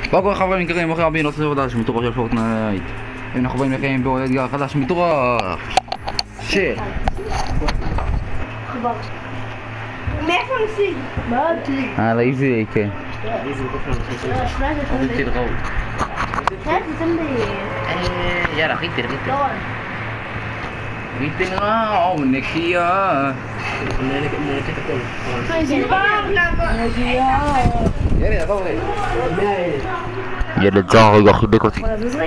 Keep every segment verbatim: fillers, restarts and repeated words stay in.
מה קורה חברים יקרים, אחרי רבים נוצר חדש מתורו של פורטנייט. אנחנו באים לכם בעוד אתגר חדש מתורו של מאיפה נשיג? על האיזי, כן. יאללה, חיתן, חיתן חיתן רעו, נקייה נלקט הכל יאללה, עבור לי ילד זר רגע חיבק אותי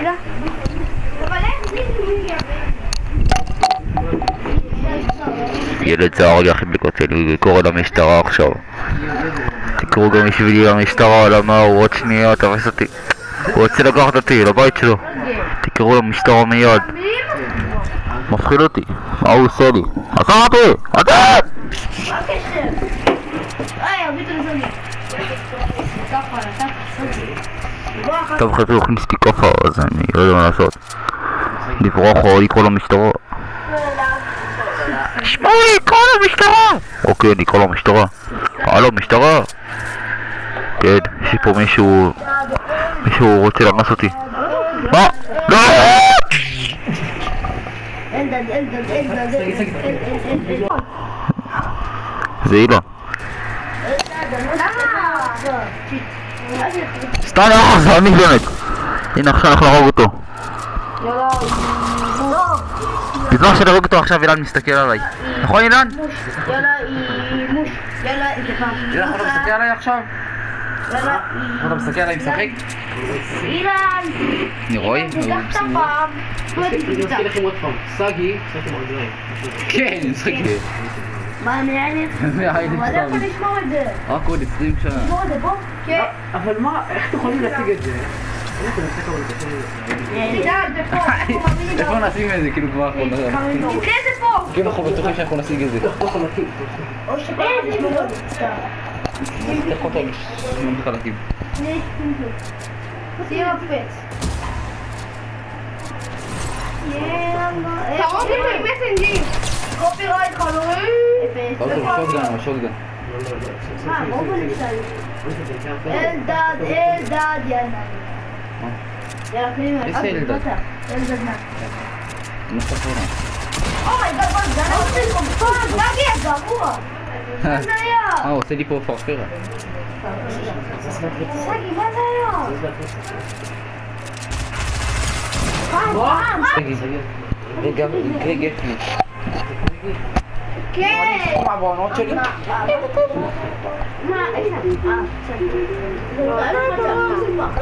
ילד זר רגע חיבק אותי, אני קורא למשטרה עכשיו. תקראו גם בשבילי למשטרה, למה הוא עוד שנייה תפס אותי, הוא רוצה לקחת אותי לבית שלו. תקראו למשטרה מיד, מפחיד אותי, מה הוא עושה לי? עצר אותי! עצר! מה הקשר? היי, הביטו לזוני טוב חצי הוא הכניס לי כופה, אז אני לא יודע מה לעשות, לברוח או לקרוא למשטרה. שמעו לי, קרוא למשטרה! אוקיי, אני אקרוא למשטרה. הלו, משטרה? כן, יש לי פה מישהו מישהו רוצה לאנוס אותי. מה? לא! אלדד, אלדד, אלדד, אלדד זה אילה. סתם לא, זה אני באמת. הנה עכשיו אנחנו נהרוג אותו. בזמן שנהרוג אותו עכשיו אילן מסתכל עליי. נכון אילן? יאללה אימוש, יאללה איתך. אילן, אתה מסתכל עליי עכשיו? יאללה אתה מסתכל עליי משחק? אילן! אני רואה? ניקח את הפעם. אני אזכיר לכם עוד פעם, סגי, משחק עם הרגליים. כן, משחק. מה נראה? אבל איפה נשמור את זה? רק עוד עשרים שנה. נשמור את זה פה? כן. אבל מה, איך אתם יכולים להציג את זה? אני יכול להציג אבל את זה. תדע, זה פה. איפה נשים את זה? כאילו כבר אנחנו תקרה את זה פה! כאילו אנחנו בטוחים שאנחנו נשיג את זה. או שפה נשמור את זה. תקחו אותו לשמונה חלקים. תהיה מפץ. תראות לי עם מסנג'ים! קופי רייט חלורי! לא, זה שוטגן, שוטגן. מה, בואו נשאל. אלדד, אלדד, יאללה. יאללה, פנימה. איזה אלדד? אלדד נע. נוסף עונה. אומייגד, מה זה? אני רוצה לקום פאק, בגי הגרוע! מה זה היה? אה, הוא עושה לי פה פרפרה. סגי, מה זה היה? פעם, פעם! סגי, רגע, רגע, גפני. כן! מה בעונות שלי? מה, איזה? אה, סגי. זה לא היה מצב,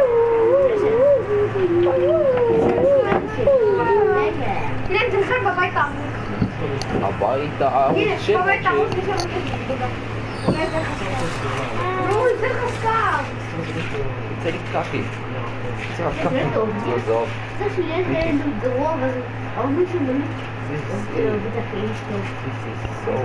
תראה, זה חד בבית העמוד. הבית הערוץ של... הנה, בבית העמוד יש לנו כזה. נו, זה חסקר. יוצא לי קקי. יוצא לי קקי. יעזוב. זה שיש להם גרוע, אבל הרבה מישהו באמת... זה בטח יש טוב.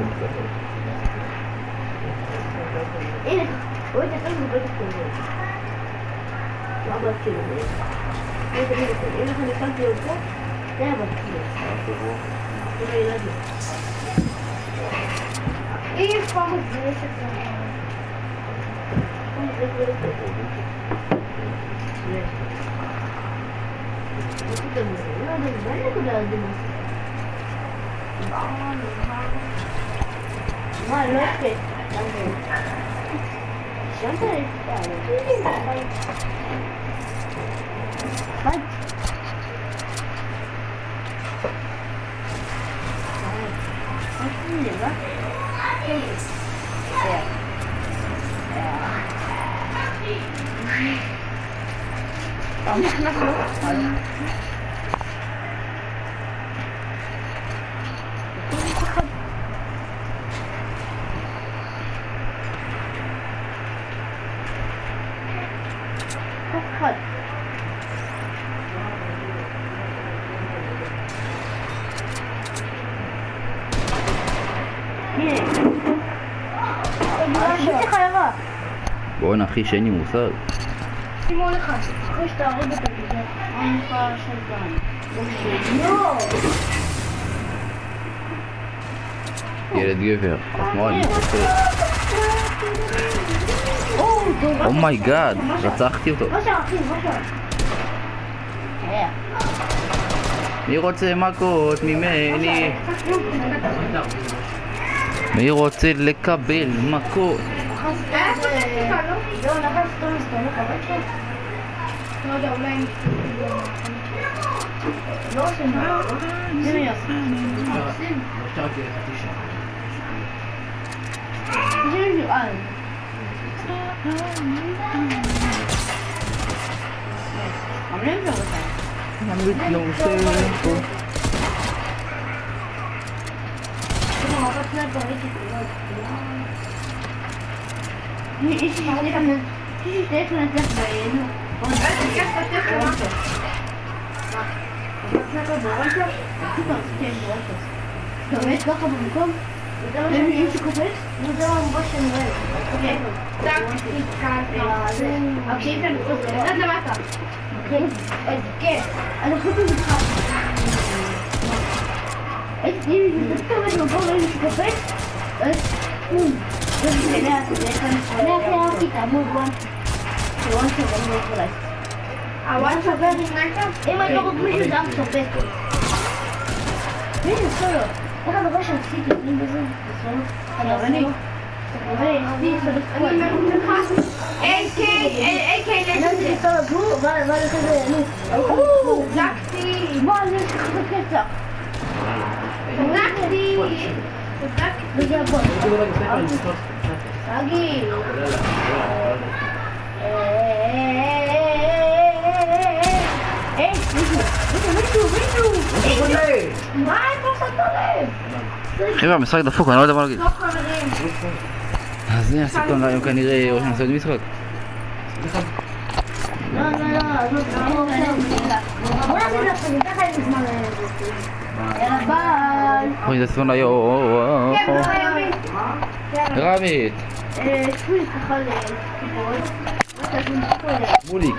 הנה, רואה את הכל בבית הכול. לא הבית כאילו. רואה את הכל בבית. אם אנחנו נקלתי אותו, זה הבית כאילו. זה ילדים. אי פעם זה יש את זה. זה כבר את זה. מה, לא יפה. שמת יפה. מה? בואו אחי שאין לי מושג. שימו לך, אחרי שתהרוג את זה, אין לך שלטן. לא! ילד גבר, אז מה אני חושב? אומייגאד, רצחתי אותו. בושר אחי, בושר. אה. מי רוצה מכות ממני? מי רוצה לקבל מכות? לא, לחץ אותו מסתובב חבל לא יודע, אולי... לא עושים מה? זה מי עושים? עושים? זה מיועד. עמלים לא רוצה. ממליץ לא עושה פה. איש שתלך לנצח בעינו. אתה עומד ככה במקום? אם שקופץ? וזה ממש שאני רואה. אבל כשאי אפשר לקפוץ, אני יודעת למטה. כן, אני חושבת את זה אם זה דווקא עומד במקום ואם שקופץ, אז בום. זה לאט, זה לאט לאט תעמוד וואן. שוואן שוואן לא יכולה. הוואן שוואן נכנסת? אם אני לא רואה מישהו זה אף שופט. מי זה סולו? איך הדבר שעשיתי לפנים בזה? זה סולו? אני אני אני אני איי קיי, איי קיי נגד סולו בו, מה לכזה, נו זקתי מה אני שכחת קצח זקתי וזה הבון סגי היי, מישהו, מישהו, מישהו מה, איפה שמת לב? חבר'ה, המשחק דפוק, אני לא יודע מה להגיד. לא חברים אז הנה הסרטון להיום כנראה ראש נעשה עוד משחק. לא, לא, לא, לא, בוא נעשה לך, אני ככה אין זמן יאללה ביי אוי, זה סרטון להיום. כן, רמית רמית תפוי ככה לסיפורת מוליק.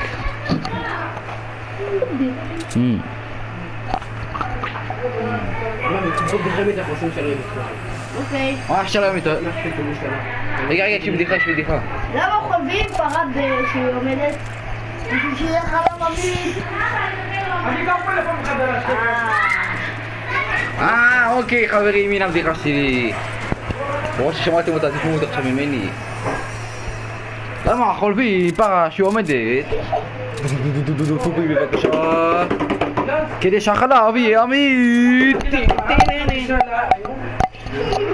אוקיי מה עכשיו להיום איתו? רגע, רגע, יש לי בדיחה, יש לי בדיחה. למה חולבים פרה שהיא עומדת? בשביל שיהיה חלום עמיד אני גם פלאפון מחדש. אה, אוקיי חברים, הנה הבדיחה שלי. ברור ששמעתם אותה, תשמעו אותה עכשיו ממני. למה חולבים פרה שהיא עומדת? טובי בבקשה כדי שהחלב יהיה עמיד.